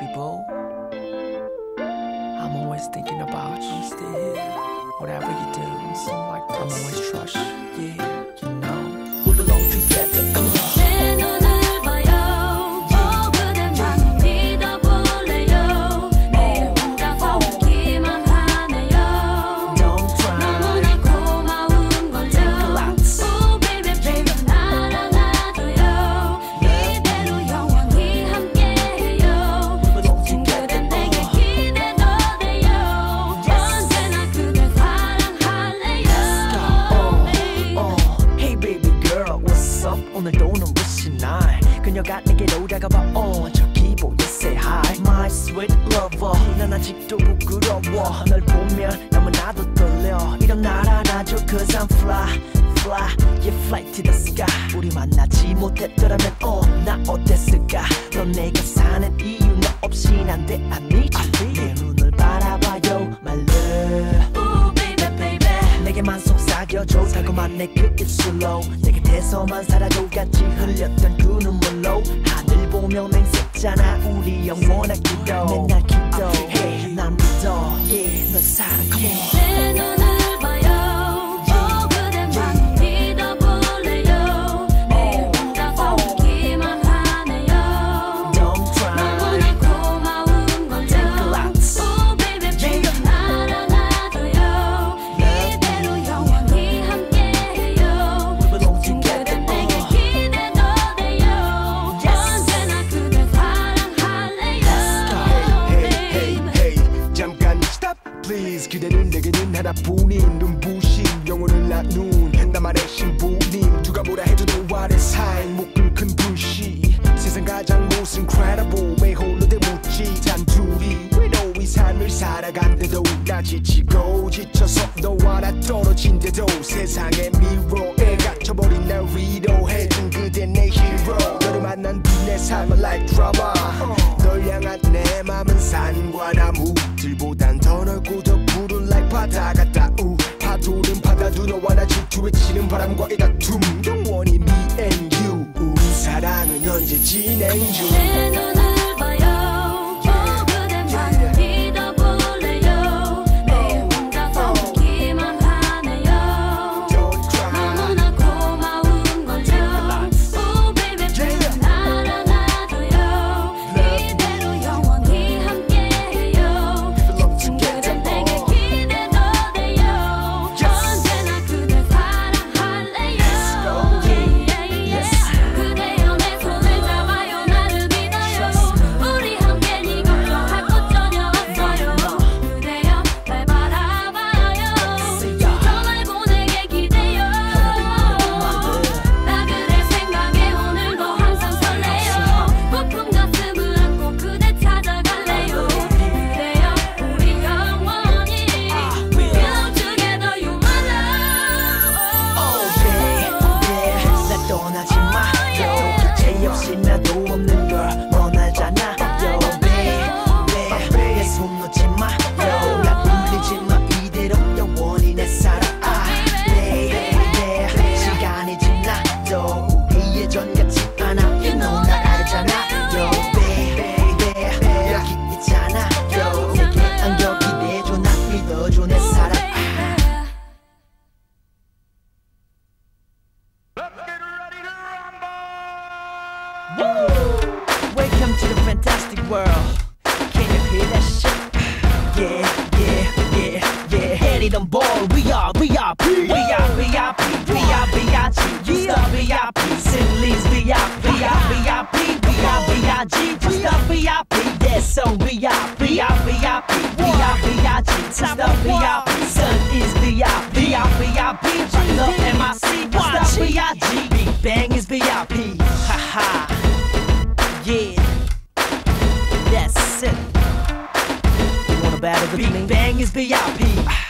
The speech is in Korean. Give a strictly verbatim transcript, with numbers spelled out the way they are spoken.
Hey boo, I'm always thinking about you. I'm still here. Whatever you do, like I'm always trust you. Yeah, you know we belong together. Come on. 오늘도 눈부신 날 그녀가 내게로 다가와 어 저기 보여 say hi my sweet lover 난 아직도 부끄러워 널 보면 너무나도 떨려 이런 날 안아줘 cause I'm fly fly yeah fly to the sky 우리 만나지 못했더라면 어 나 어땠을까 넌 내가 사는 이유 너 없인 안 돼 I need you 내 눈을 바라봐요 my love ooh baby baby 내게만 속삭여줘 달콤한 내 그 입술로 내 곁에서만 살아도 같이 흘렸던 그 눈물로 하늘 보며 맹세잖아 우리 영원한 기도 맨날 기도해 난 믿어 yeah 널 사랑 come on 내 눈을 봐요 어 그대만 믿어볼래요 매일 혼자서 웃기만 하네요 Don't cry 너무나 고마운 걸요 Oh baby baby 날 안아줘요 이대로 영원히 함께해요 그대 내게 기대도 돼요 언제나 그댈 사랑할래요 Hey hey hey 잠깐 stop please 그대는 내게는 하나뿐인 눈부신 영혼을 나눈 나만의 신부님 누가 뭐라 해도 너와의 사이 못 끊긴 불씨 세상 가장 most incredible 왜 홀로 대묻지 단둘이 외로이 삶을 살아간대도 나 지치고 지쳐서 너와 나 떨어진대도 세상의 미로에 갇혀버린 날 위로해준 그대 내 hero 너를 만난 뒤 내 삶은 like drama 널 향한 내 맘은 산과 나무들보단 더 넓고 더 푸른 like 바다 같다 우 파도는 바다도 너와 나 질투에 치는 바람과의 다툼 영원히 me and you 우리 사랑은 현재 진행 중 내 눈을 봐요 어 그대만 믿어볼래요 매일 혼자서 웃기만 하네요 Don't cry 너무나 고마운 걸요 Oh baby baby 날 안아줘요 이대로 영원히 함께해요 그대 내게 기대도 돼요 언제나 그댈 사랑할래요 yeah, yeah. 그대여 내 손을 잡아요 나를 믿어요 우리 함께 네 걱정할 것 전혀 없어요 그대여 날 바라봐요 전화를 보내게 기대요 나 그댈 생각에 오늘도 항상 설레요 부푼 가슴을 안고 그대 찾아갈래요 그대여 우리 영원히 Belong together you my Oh love yeah yeah 날 떠나지 마 yo 죄 없이 나도 없는 걸 넌 알잖아 yo baby 내 손 놓지 마 yo 날 울리지 마 이대로 영원히 내 사랑 baby 시간이 지나도 우리 예전 같지 않아 you know 날 알잖아 yo baby 여기 있잖아 yo 내게 안겨 기대줘 날 믿어줘 내 사랑 Welcome to the fantastic world. Can you hear that shit? Yeah, yeah, yeah, yeah. Head it on board. We are V I P. We are V I P. We are V I G. Just the V I P. Simply's V I P. We are V I P. We are V I G. Just the V I P. That's so V I P. We are V I P. We are V I G. Just the V I P. Sun is V I P. We are V I P. Just the M I C. Just the V I G. Big Bang is V I P. Ha ha. Yeah, that's it. You wanna battle the Big Bang is V I P.